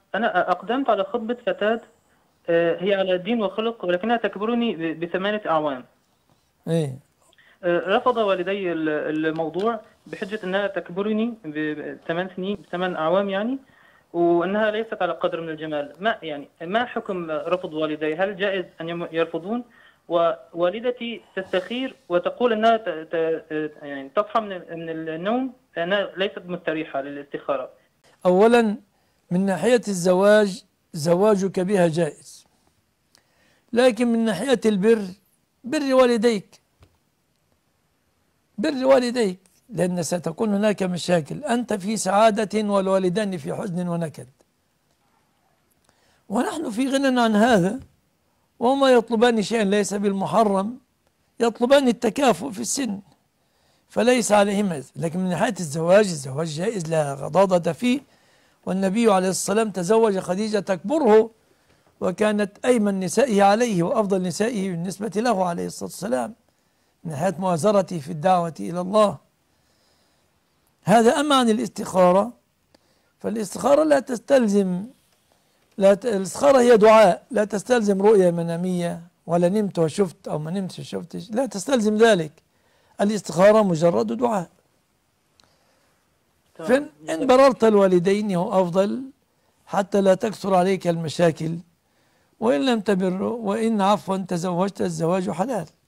أنا أقدمت على خطبة فتاة هي على دين وخلق، ولكنها تكبرني بثمانية أعوام. ايه. رفض والدي الموضوع بحجة أنها تكبرني بثمان سنين، بثمان أعوام يعني، وأنها ليست على قدر من الجمال. ما حكم رفض والدي؟ هل جائز أن يرفضون؟ ووالدتي تستخير وتقول أنها يعني تصحى من النوم لأنها ليست مستريحة للاستخارة. أولا من ناحية الزواج، زواجك بها جائز، لكن من ناحية البر، بر والديك، بر والديك، لأن ستكون هناك مشاكل، أنت في سعادة والوالدان في حزن ونكد، ونحن في غنى عن هذا، وهما يطلبان شيئا ليس بالمحرم، يطلبان التكافؤ في السن، فليس عليهما إثم. لكن من ناحية الزواج، الزواج جائز لا غضاضة فيه، والنبي عليه الصلاة والسلام تزوج خديجة تكبره، وكانت أيمن نسائه عليه وأفضل نسائه بالنسبة له عليه الصلاة والسلام، من ناحية مؤازرته في الدعوة إلى الله. هذا. أما عن الاستخارة، فالاستخارة لا تستلزم، الاستخارة هي دعاء، لا تستلزم رؤية منامية ولا نمت وشفت أو ما نمت وشفتش، لا تستلزم ذلك. الاستخارة مجرد دعاء. فإن بررت الوالدين هو أفضل حتى لا تكثر عليك المشاكل، وإن لم تبر، وإن عفوا تزوجت الزواج حلال.